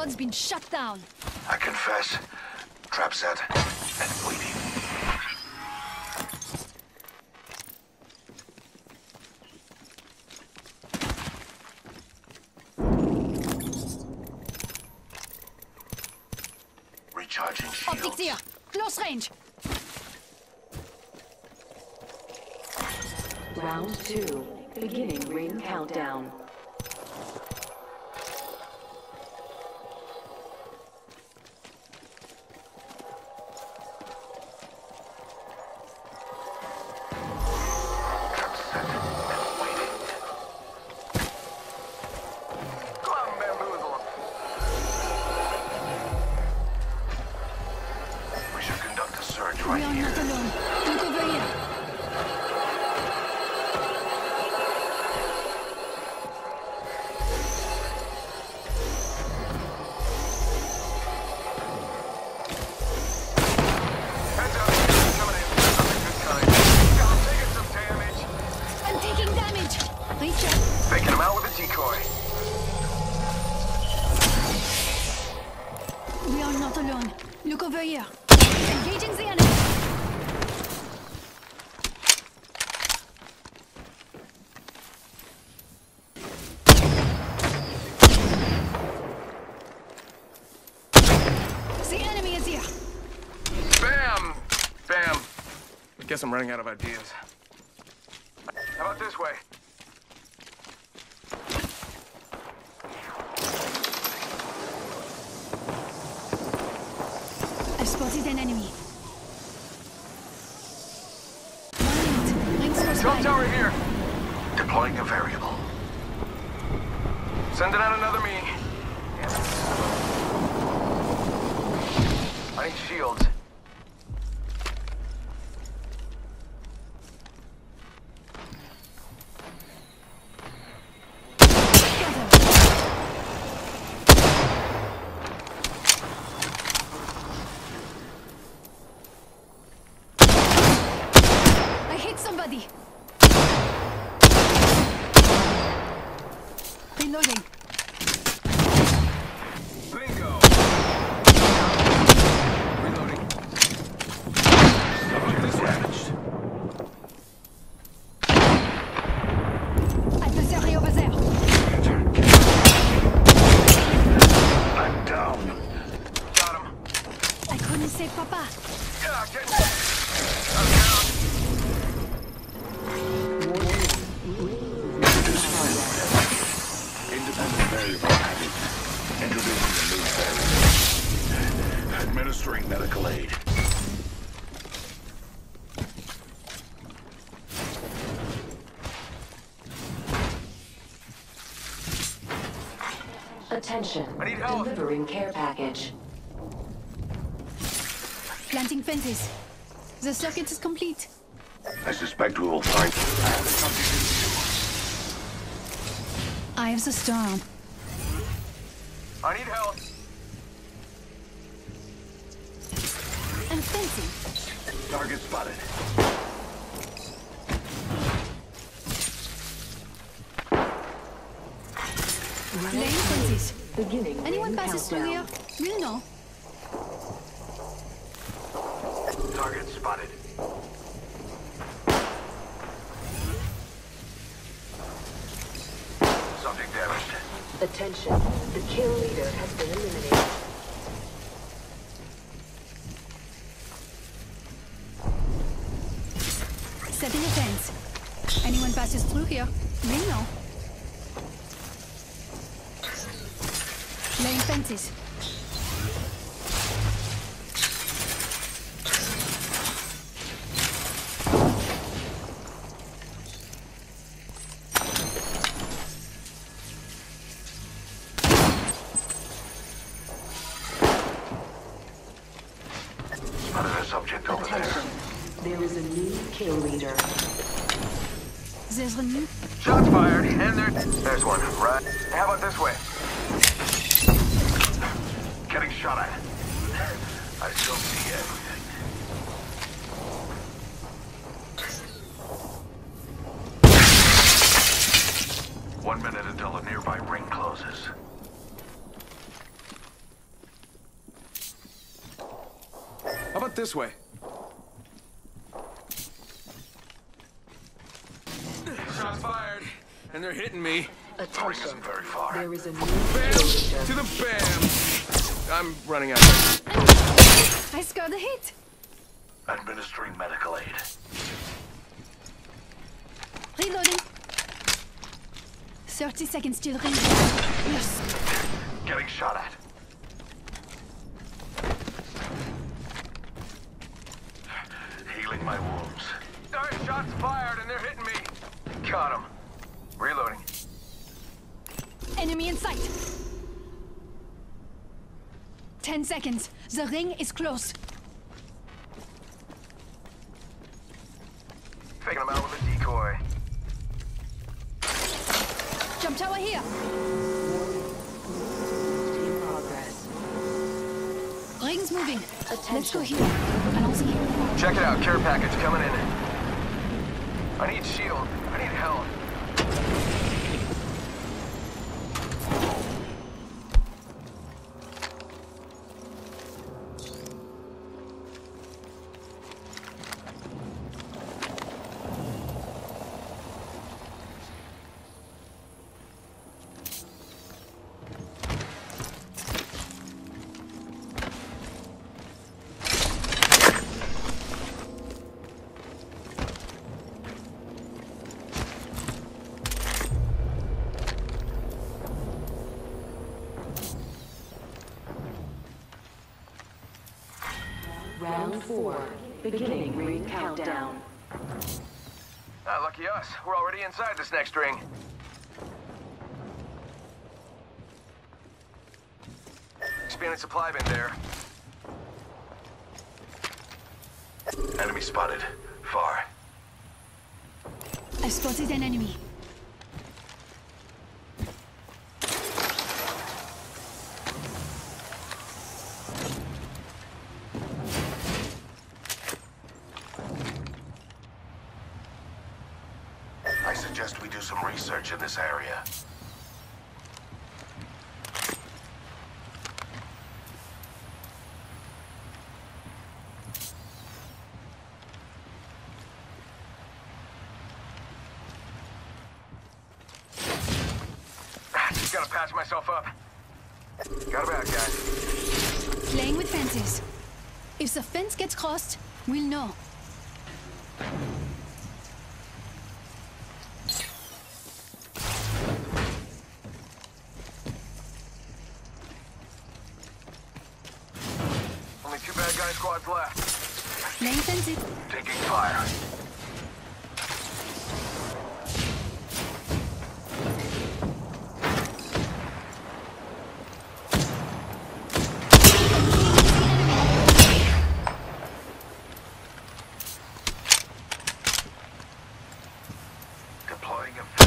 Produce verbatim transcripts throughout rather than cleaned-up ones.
pod's been shut down. I confess. Trap set and waiting. Recharging shields. Optics here. Close range. Round two. Beginning ring countdown. We are not alone. Look over here. Heads up, coming in. Nothing good kind. I'm taking some damage. I'm taking damage. Reach up. Faking him out with a decoy. We are not alone. Look over here. Engaging the enemy. The enemy is here. Bam! Bam. I guess I'm running out of ideas. How about this way? I've spotted an enemy. One minute. Rings close Drop by. tower here. Deploying a variable. Sending out another me. I need shields. I hit somebody. Reloading. Bingo. Reloading. Subject is damaged. Adversary over there. I'm down. Got him. I couldn't save Papa. Yeah, get I'm down. Independent variable added. Introducing a new variable. Administering medical aid. Attention. I need help. Delivering care package. Planting fences. The circuit is complete. I suspect we will find I have the storm. I need help. I'm fencing. Target spotted. Laying fences. Beginning Anyone ring passes through here, countdown. we'll know. Target spotted. Subject damaged. Attention. The kill leader has been eliminated. Setting a fence. Anyone passes through here, we'll know. Laying fences. Spotted a subject over there. Attention. There is a new kill leader. There's a new. Shots fired, and there... There's one, right? How about this way? Getting shot at. I still see everything. One minute until a nearby ring closes. about this way? Shots fired, and they're hitting me. Attention. Isn't very far. There is a new Bam! kill To leader. the bam! I'm running out. I scored a hit. Administering medical aid. Reloading. thirty seconds till ring. Yes. Getting shot at. Healing my wounds. Alright, shots fired, and they're hitting me. Got him. Reloading. Enemy in sight. Ten seconds. The ring is close. Taking him out with a decoy. Jump tower here. In progress. Ring's moving. Let's go Attention. here. Allons-y. Check it out, care package coming in. I need shield. I need help. Round four. Beginning ring countdown. Ah, lucky us. We're already inside this next ring. Expanded supply bin there. Enemy spotted. Far. I spotted an enemy. I suggest we do some research in this area. Just gotta patch myself up. Got a bad guy. Playing with fences. If the fence gets crossed, we'll know. Only two bad guy squads left. Playing fences. Taking fire. Deploying a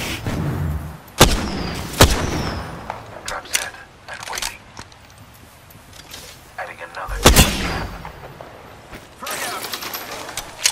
trap set and waiting. Adding another trap. Frag out.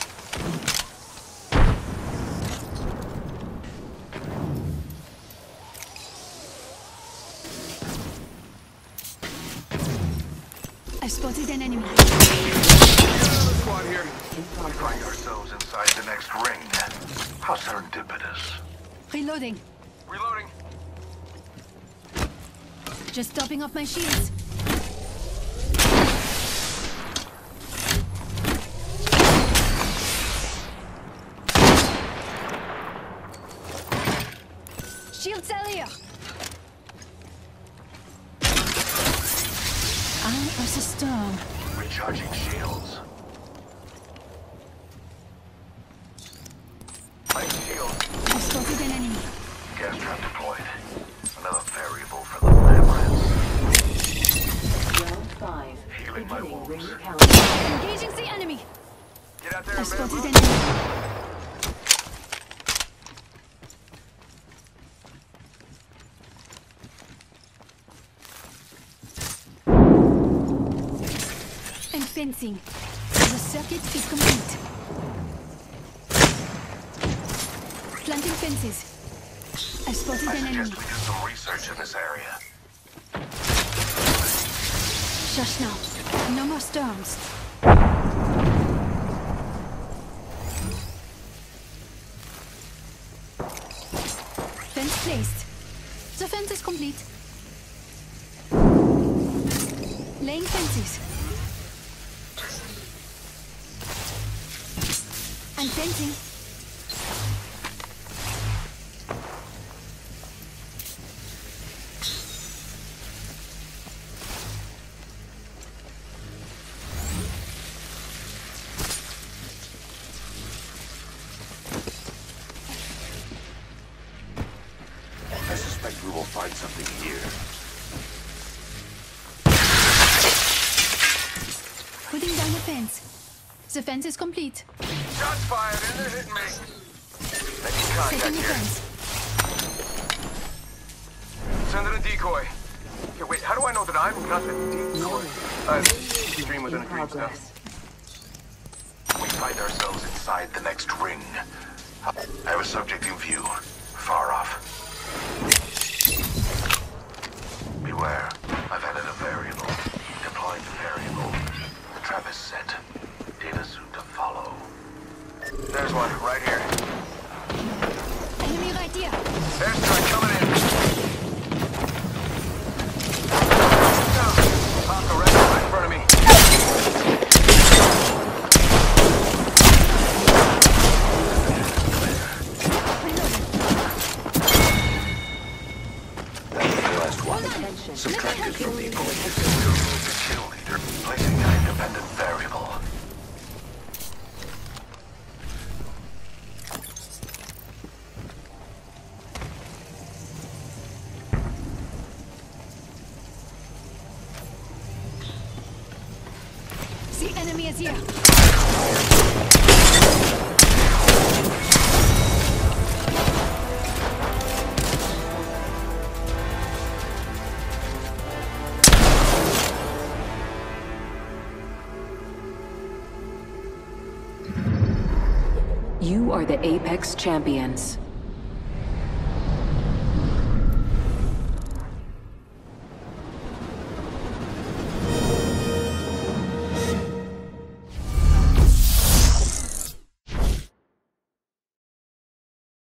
I spotted an enemy. Another squad here. We find ourselves inside the next ring. How serendipitous. Reloading. Reloading. Just topping off my shields. Shield cell here. Eye of the storm. Recharging shields. My shield. I spotted an enemy. Gas trap deployed. Another variable for the labyrinth. Round five. Healing my Beginning ring wounds. countdown. Engaging the enemy. Get out there I and spotted bamboo. an enemy. And fencing. The circuit is complete. Planting fences. I spotted I an enemy. suggest we do some research in this area. Shush now. No more storms. Fence placed. The fence is complete. Laying fences. And fencing. I suspect we will find something here. Putting down the fence. The fence is complete. Shots fired and they're hitting me. Making Setting contact the here. fence. Send in a decoy. Okay, wait, how do I know that I'm not the decoy? Uh, dream within In a dream stuff. progress. We find ourselves inside the next ring. I have a subject in view, far off. Beware, I've added a variable. Deploying the variable. The trap is set. Data soon to follow. There's one, right here. Enemy right here. Airstrike coming in. Pop the rest right in front of me. That's the last one. Attention. Subtracted from the Kill leader equation. has been Remove the kill leader. Placing an independent variable. The enemy is here. You are the Apex Champions.